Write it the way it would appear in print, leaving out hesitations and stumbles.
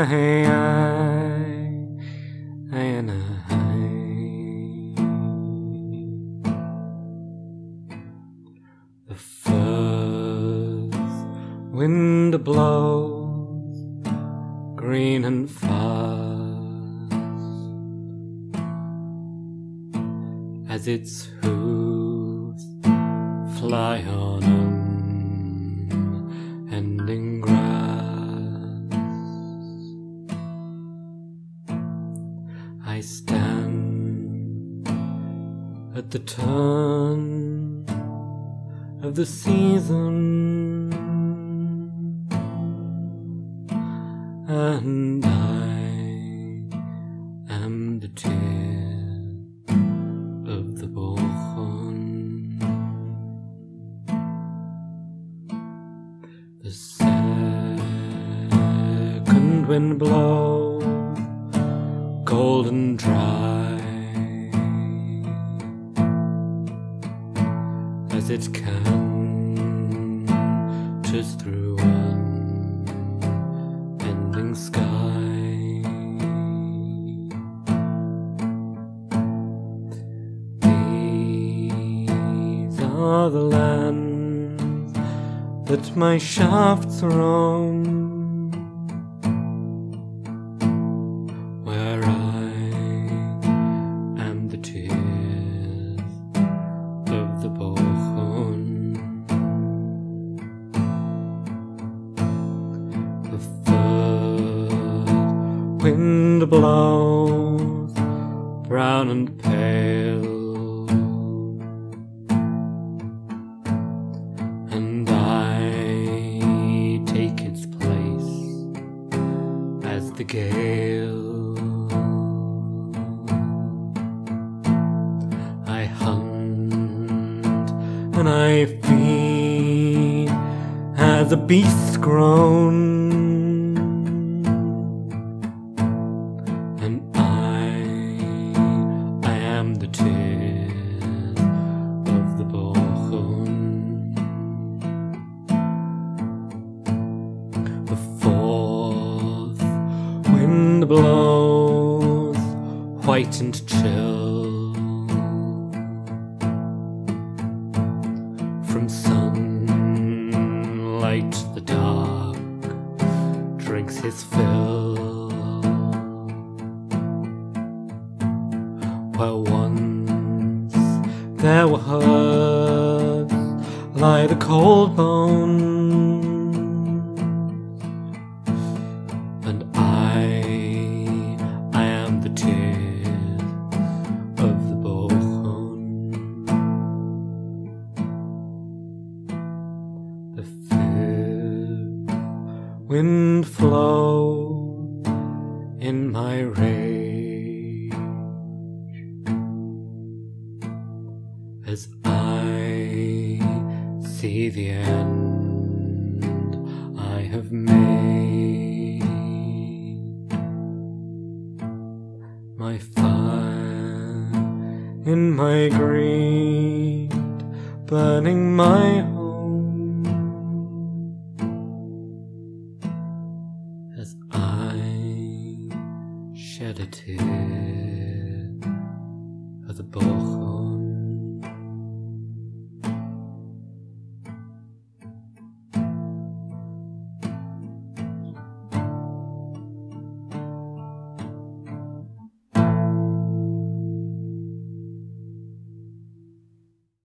The first wind blows green and fast as its hooves fly on unending grass. I stand at the turn of the season, and I am the tear of the Bokhon. The second wind blows golden dry as it canters through unending sky. These are the lands that my shafts roam, where I am the tears of the Bokhon. The third wind blows brown and pale, and I take its place as the gale. I hunt and I feed as a beast grown, and I am the tears of the Bokhon. The fourth wind blows white and chill from sunlight. The dark drinks his fill, where once there were herds lie the cold bones, and I am the tears of the Bokhon. The fifth wind flows in my rage as I see the end I have made. My fire in my greed, burning my home, as I shed a tear for the Bokhon.